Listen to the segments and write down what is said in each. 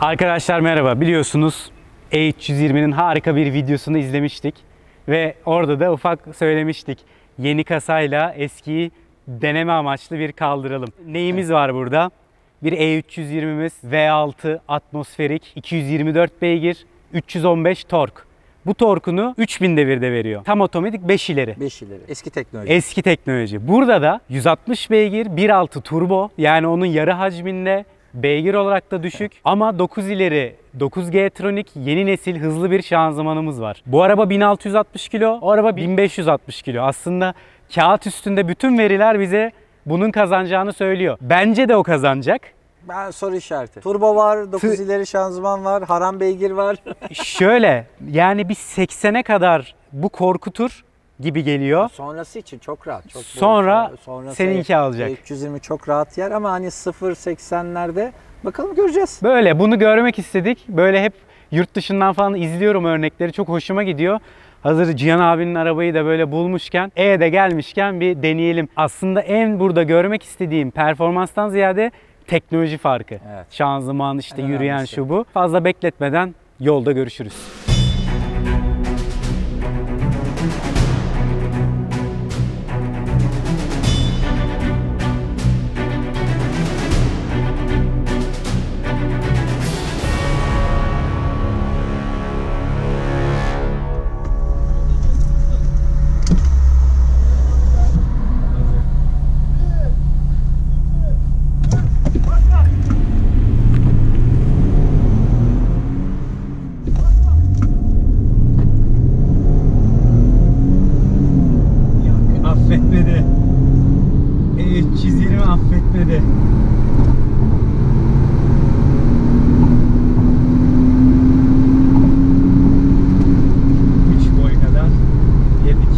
Arkadaşlar merhaba. Biliyorsunuz E320'nin harika bir videosunu izlemiştik. Ve orada da ufak söylemiştik. Yeni kasayla eskiyi deneme amaçlı bir kaldıralım. Neyimiz var burada? Bir E320'miz V6 atmosferik, 224 beygir, 315 tork. Bu torkunu 3000 devirde veriyor. Tam otomatik 5 ileri. 5 ileri. Eski teknoloji. Eski teknoloji. Burada da 160 beygir, 1.6 turbo. Yani onun yarı hacminde, beygir olarak da düşük ama 9 ileri 9G-Tronic yeni nesil hızlı bir şanzımanımız var. Bu araba 1660 kilo, o araba 1560 kilo. Aslında kağıt üstünde bütün veriler bize bunun kazanacağını söylüyor. Bence de o kazanacak. Ben soru işareti. Turbo var, 9 ileri şanzıman var, haram beygir var. Şöyle yani bir 80'e kadar bu korkutur gibi geliyor. Sonrası için çok rahat. Çok Sonra seninki alacak. 320 çok rahat yer ama hani 0-80'lerde bakalım göreceğiz. Böyle bunu görmek istedik. Böyle hep yurt dışından falan izliyorum örnekleri. Çok hoşuma gidiyor. Hazır Cihan abinin arabayı da böyle bulmuşken, de gelmişken bir deneyelim. Aslında en burada görmek istediğim performanstan ziyade teknoloji farkı. Evet. Şanzıman işte En yürüyen önemlisi. şu bu. Fazla bekletmeden yolda görüşürüz. Affetmedi. E320 affetmedi. Üç boy kadar yedik.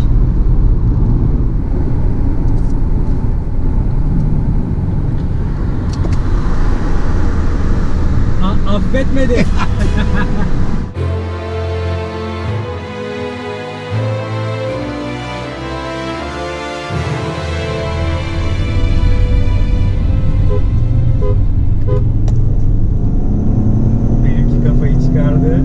Affetmedi. Benimki kafayı çıkardı.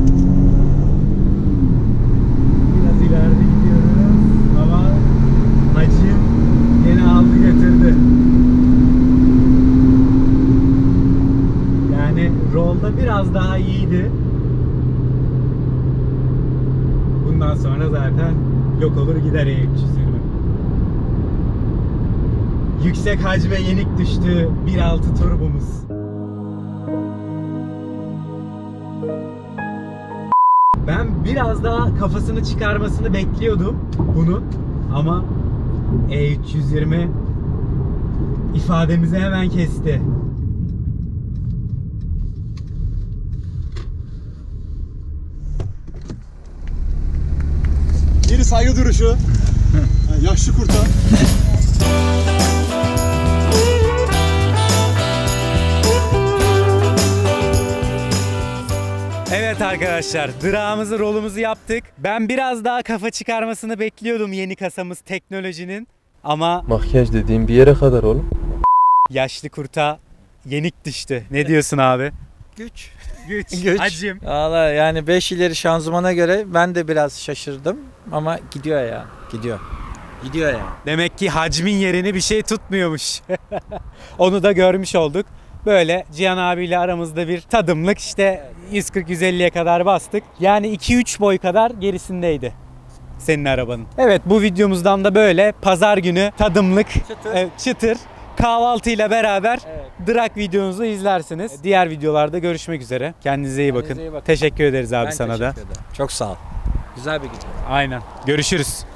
Biraz ileride gidiyoruz ama hacim yine aldı götürdü. Yani rolda biraz daha iyiydi. Bundan sonra zaten yok olur gider E320. Yüksek hacme yenik düştü 1.6 turbomuz. Ben biraz daha kafasını çıkarmasını bekliyordum bunu ama E320 ifademizi hemen kesti. Geri saygı duruşu. Yani yaşlı kurta. Evet arkadaşlar, drağımızı, rolumuzu yaptık. Ben biraz daha kafa çıkarmasını bekliyordum yeni kasamız teknolojinin. Ama Makyaj dediğim bir yere kadar oğlum. yaşlı kurta yenik düştü. Ne diyorsun abi? Güç. Güç. Hacim. Valla yani 5 ileri şanzımana göre ben de biraz şaşırdım ama gidiyor ya. Gidiyor ya. Demek ki hacmin yerini bir şey tutmuyormuş. Onu da görmüş olduk. Böyle Cihan abiyle aramızda bir tadımlık işte 140-150'ye kadar bastık. Yani 2-3 boy kadar gerisindeydi senin arabanın. Evet, bu videomuzdan da böyle pazar günü tadımlık çıtır kahvaltıyla beraber drag videomuzu izlersiniz. Diğer videolarda görüşmek üzere. Kendinize iyi bakın. Kendinize iyi bakın. Teşekkür ederiz abi Ben sana da. teşekkür ederim. Çok sağ ol. Güzel bir gece. Aynen. Görüşürüz.